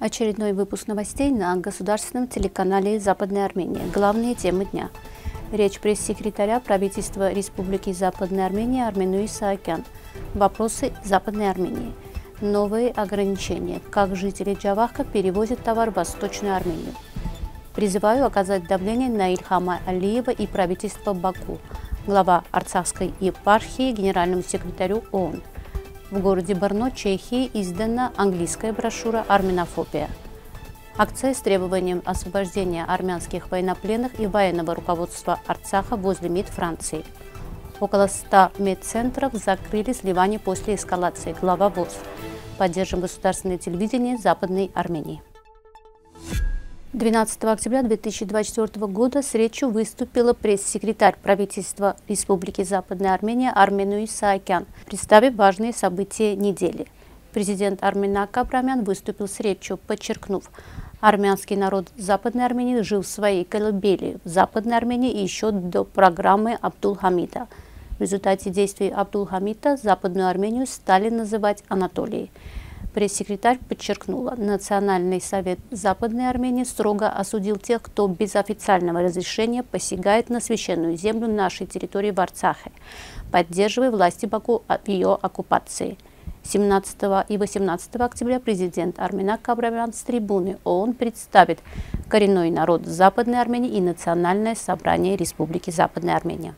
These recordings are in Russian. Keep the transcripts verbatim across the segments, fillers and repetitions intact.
Очередной выпуск новостей на государственном телеканале Западной Армении. Главные темы дня. Речь пресс-секретаря правительства Республики Западной Армении Армену Исаакян. Вопросы Западной Армении. Новые ограничения. Как жители Джавахка перевозят товар в Восточную Армению. Призываю оказать давление на Ильхама Алиева и правительство Баку. Глава Арцахской епархии генеральному секретарю ООН. В городе Брно, Чехии, издана английская брошюра «Арменофобия». Акция с требованием освобождения армянских военнопленных и военного руководства Арцаха возле МИД Франции. Около ста медцентров закрыли в Ливане после эскалации. Глава ВОЗ. Поддержим государственное телевидение Западной Армении. двенадцатого октября две тысячи двадцать четвёртого года с речью выступила пресс-секретарь правительства Республики Западная Армения Армену Исаакян, представив важные события недели. Президент Арменак Абрамян выступил с речью, подчеркнув, армянский народ Западной Армении жил в своей колыбели в Западной Армении еще до программы Абдул-Хамида. В результате действий Абдул-Хамида Западную Армению стали называть Анатолией. Пресс-секретарь подчеркнула, Национальный совет Западной Армении строго осудил тех, кто без официального разрешения посягает на священную землю нашей территории в Арцахе, поддерживая власти Баку в ее оккупации. семнадцатого и восемнадцатого октября президент Арменак Абрамян с трибуны ООН представит коренной народ Западной Армении и Национальное собрание Республики Западная Армения.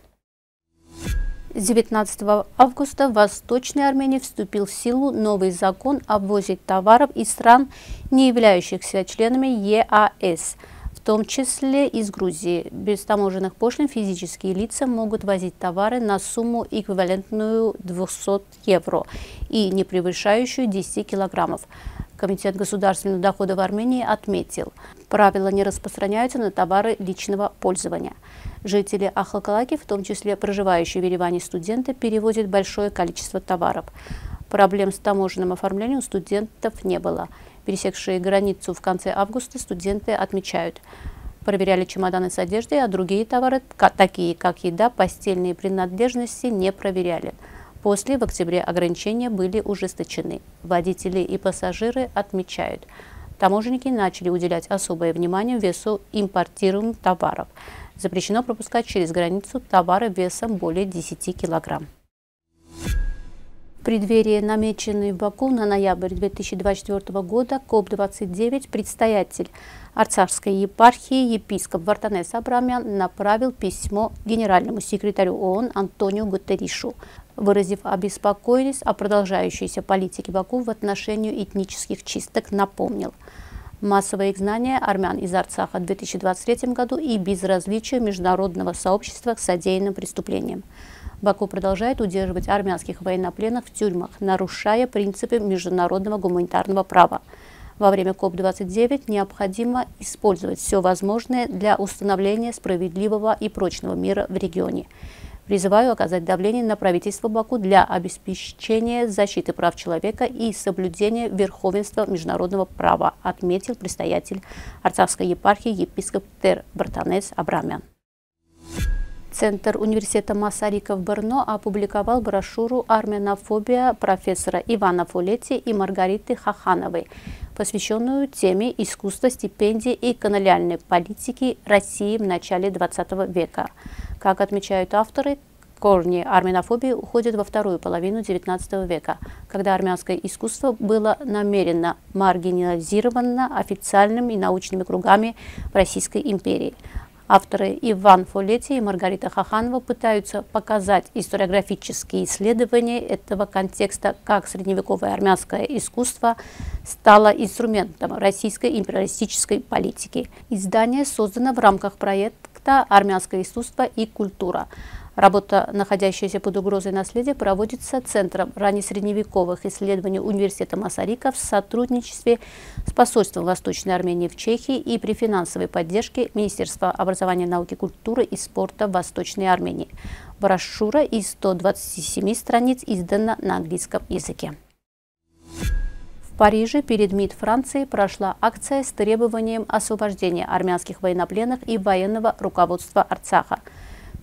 С девятнадцатого августа в Восточной Армении вступил в силу новый закон о ввозе товаров из стран, не являющихся членами ЕАЭС, в том числе из Грузии. Без таможенных пошлин физические лица могут возить товары на сумму, эквивалентную двухсот евро и не превышающую десяти килограммов. Комитет государственного дохода в Армении отметил, правила не распространяются на товары личного пользования. Жители Ахалкалаки, в том числе проживающие в Ереване студенты, перевозят большое количество товаров. Проблем с таможенным оформлением у студентов не было. Пересекшие границу в конце августа студенты отмечают, проверяли чемоданы с одеждой, а другие товары, такие как еда, постельные принадлежности, не проверяли. После в октябре ограничения были ужесточены. Водители и пассажиры отмечают, таможенники начали уделять особое внимание весу импортируемых товаров. Запрещено пропускать через границу товары весом более десяти килограмм. В преддверии намеченной в Баку на ноябрь две тысячи двадцать четвёртого года коп двадцать девять предстоятель Арцахской епархии епископ Вартанес Абрамян направил письмо генеральному секретарю ООН Антониу Гутерришу, выразив обеспокоенность о продолжающейся политике Баку в отношении этнических чисток, напомнил массовое изгнание армян из Арцаха в две тысячи двадцать третьем году и безразличие международного сообщества к содеянным преступлениям. Баку продолжает удерживать армянских военнопленных в тюрьмах, нарушая принципы международного гуманитарного права. Во время коп двадцать девять необходимо использовать все возможное для установления справедливого и прочного мира в регионе. Призываю оказать давление на правительство Баку для обеспечения защиты прав человека и соблюдения верховенства международного права, отметил предстоятель Арцахской епархии епископ Тер Бартанес Абрамян. Центр университета Масарика в Брно опубликовал брошюру «Арменофобия» профессора Ивана Фолетти и Маргариты Хахановой, посвященную теме искусства, стипендий и колониальной политики России в начале двадцатого века. Как отмечают авторы, корни арменофобии уходят во вторую половину девятнадцатого века, когда армянское искусство было намеренно маргинализировано официальными и научными кругами в Российской империи. Авторы Иван Фолетти и Маргарита Хаханова пытаются показать историографические исследования этого контекста, как средневековое армянское искусство стало инструментом российской империалистической политики. Издание создано в рамках проекта «Армянское искусство и культура». Работа, находящаяся под угрозой наследия, проводится Центром раннесредневековых исследований Университета Масарика в сотрудничестве с посольством Восточной Армении в Чехии и при финансовой поддержке Министерства образования, науки, культуры и спорта Восточной Армении. Брошюра из ста двадцати семи страниц издана на английском языке. В Париже перед МИД Франции прошла акция с требованием освобождения армянских военнопленных и военного руководства Арцаха.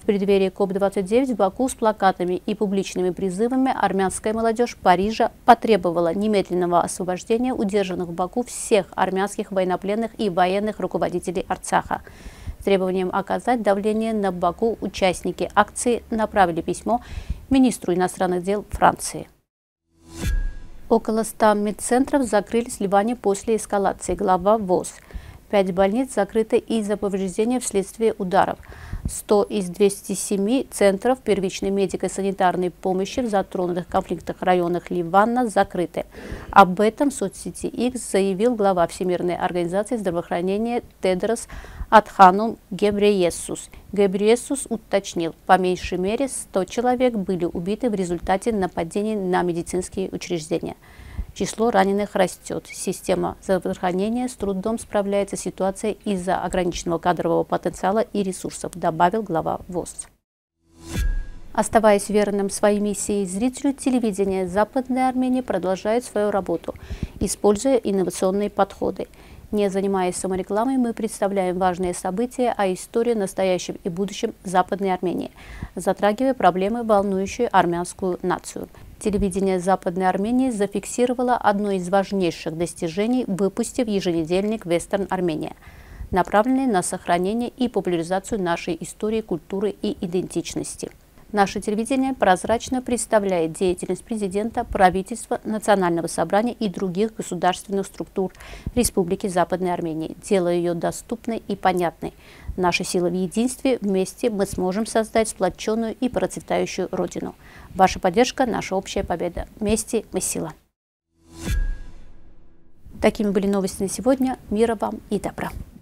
В преддверии КОП двадцать девять в Баку с плакатами и публичными призывами армянская молодежь Парижа потребовала немедленного освобождения удержанных в Баку всех армянских военнопленных и военных руководителей Арцаха. С требованием оказать давление на Баку участники акции направили письмо министру иностранных дел Франции. Около ста медцентров закрылись в Ливане после эскалации. Глава ВОЗ. Пять больниц закрыты из-за повреждения вследствие ударов. сто из двухсот семи центров первичной медико-санитарной помощи в затронутых конфликтах районах Ливана закрыты. Об этом в соцсети X заявил глава Всемирной организации здравоохранения Тедрос Адханом Гебрейесус. Гебрейесус уточнил, по меньшей мере сто человек были убиты в результате нападений на медицинские учреждения. Число раненых растет. Система здравоохранения с трудом справляется с ситуацией из-за ограниченного кадрового потенциала и ресурсов, добавил глава ВОЗ. Оставаясь верным своей миссии зрителю, телевидение Западной Армении продолжает свою работу, используя инновационные подходы. Не занимаясь саморекламой, мы представляем важные события о истории, настоящем и будущем Западной Армении, затрагивая проблемы, волнующие армянскую нацию. Телевидение Западной Армении зафиксировало одно из важнейших достижений, выпустив еженедельник «Вестерн Армения», направленный на сохранение и популяризацию нашей истории, культуры и идентичности. Наше телевидение прозрачно представляет деятельность президента, правительства, Национального собрания и других государственных структур Республики Западной Армении, делая ее доступной и понятной. Наша сила в единстве, вместе мы сможем создать сплоченную и процветающую Родину. Ваша поддержка – наша общая победа. Вместе мы сила. Такими были новости на сегодня. Мира вам и добра.